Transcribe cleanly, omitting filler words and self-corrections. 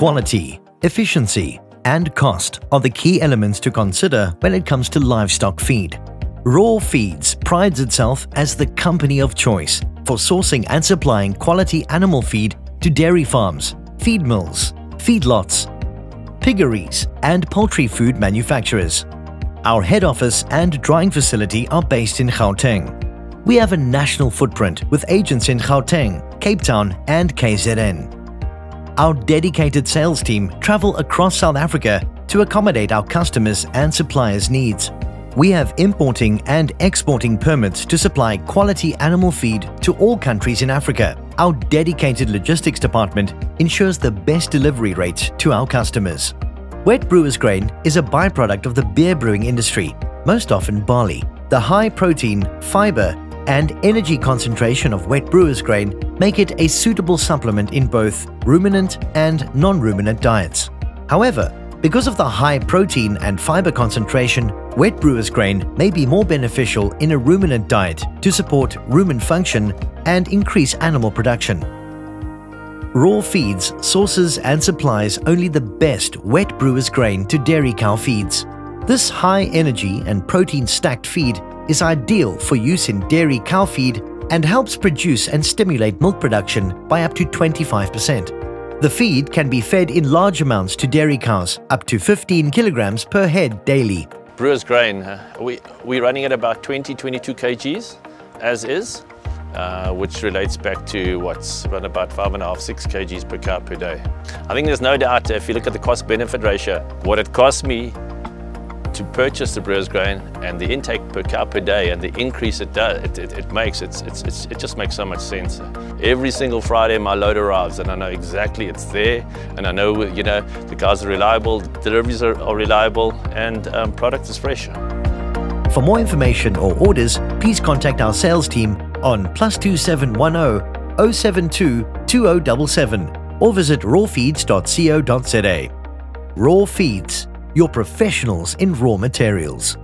Quality, efficiency, and cost are the key elements to consider when it comes to livestock feed. Raw Feeds prides itself as the company of choice for sourcing and supplying quality animal feed to dairy farms, feed mills, feedlots, piggeries, and poultry food manufacturers. Our head office and drying facility are based in Gauteng. We have a national footprint with agents in Gauteng, Cape Town, and KZN. Our dedicated sales team travel across South Africa to accommodate our customers' and suppliers' needs. We have importing and exporting permits to supply quality animal feed to all countries in Africa. Our dedicated logistics department ensures the best delivery rates to our customers. Wet brewer's grain is a byproduct of the beer brewing industry, most often barley. The high protein, fiber, and energy concentration of wet brewer's grain make it a suitable supplement in both ruminant and non-ruminant diets. However, because of the high protein and fiber concentration, wet brewer's grain may be more beneficial in a ruminant diet to support rumen function and increase animal production. Raw Feeds sources and supplies only the best wet brewer's grain to dairy cow feeds. This high energy and protein stacked feed is ideal for use in dairy cow feed and helps produce and stimulate milk production by up to 25%. The feed can be fed in large amounts to dairy cows, up to 15 kilograms per head daily. Brewer's grain, we're running at about 20-22 kgs as is, which relates back to what's around about 5.5-6 kgs per cow per day. I think there's no doubt if you look at the cost-benefit ratio, what it costs me to purchase the brewer's grain and the intake per cow per day and the increase it does, it just makes so much sense. Every single Friday my load arrives and I know exactly it's there, and I know, you know, the cows are reliable, the deliveries are reliable, and product is fresh. For more information or orders, please contact our sales team on +2710 072 2077 or visit rawfeeds.co.za. Raw Feeds, your professionals in raw materials.